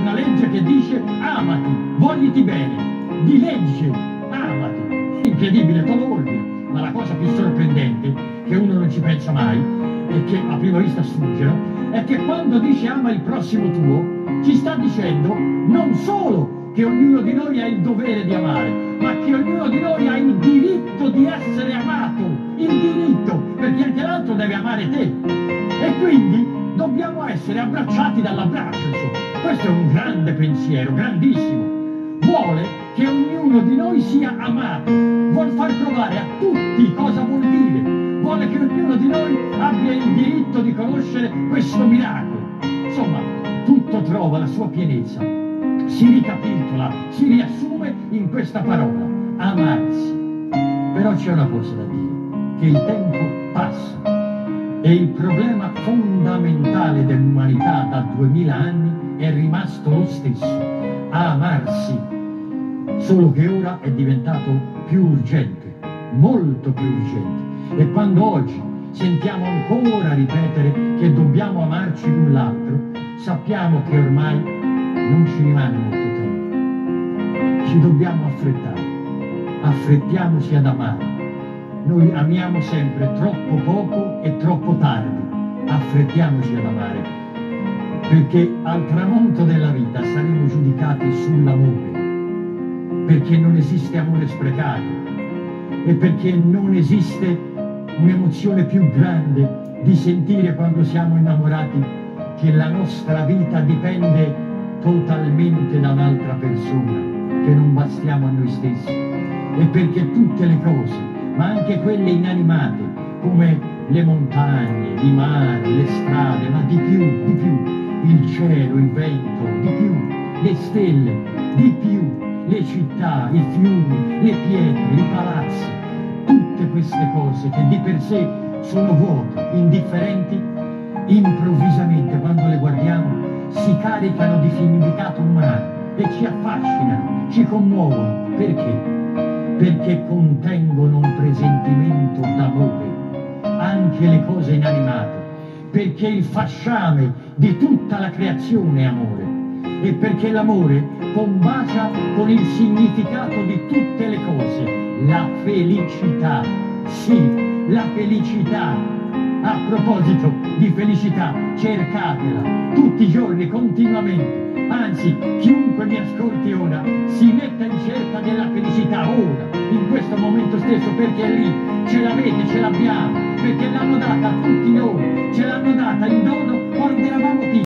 una legge che dice amati, vogliti bene, di legge, amati. Incredibile, Tolo Olmi. Ma la cosa più sorprendente, che uno non ci pensa mai, e che a prima vista sfugge, è che quando dice ama il prossimo tuo, ci sta dicendo non solo che ognuno di noi ha il dovere di amare, ma che ognuno di noi ha il diritto di essere amato, il diritto, perché anche l'altro deve amare te. E quindi dobbiamo essere abbracciati dall'abbraccio, insomma. Questo è un grande pensiero, grandissimo. Vuole che ognuno di noi sia amato, vuol far provare a tutti cosa vuol dire, vuole che ognuno di noi abbia il diritto di conoscere questo miracolo. Insomma, tutto trova la sua pienezza, si ricapitola, si riassume in questa parola, amarsi. Però c'è una cosa da dire, che il tempo passa e il problema fondamentale dell'umanità da 2000 anni è rimasto lo stesso, amarsi, solo che ora è diventato più urgente, molto più urgente. E quando oggi sentiamo ancora ripetere che dobbiamo amarci l'un l'altro, sappiamo che ormai non ci rimane molto tempo. Ci dobbiamo affrettare, affrettiamoci ad amare. Noi amiamo sempre troppo poco e troppo tardi, affrettiamoci ad amare, perché al tramonto della vita saremo giudicati sull'amore, perché non esiste amore sprecato e perché non esiste un'emozione più grande di sentire quando siamo innamorati che la nostra vita dipende totalmente da un'altra persona, che non bastiamo a noi stessi, e perché tutte le cose, ma anche quelle inanimate, come le montagne, i mari, le strade, ma di più, il cielo, il vento, di più, le stelle, di più, le città, i fiumi, le pietre, i palazzi, tutte queste cose che di per sé sono vuote, indifferenti, improvvisamente quando le guardiamo si caricano di significato umano e ci affascinano, ci commuovono. Perché? Perché contengono un presentimento d'amore, anche le cose inanimate, perché il fasciame di tutta la creazione è amore, e perché l'amore combacia con il significato di tutte le cose, la felicità, sì, la felicità. A proposito di felicità, cercatela tutti i giorni, continuamente. Anzi, chiunque mi ascolti ora si metta in cerca della felicità ora, in questo momento stesso, perché è lì, ce l'avete, ce l'abbiamo, perché l'hanno data a tutti noi, ce l'hanno data in dono quando eravamo piccoli.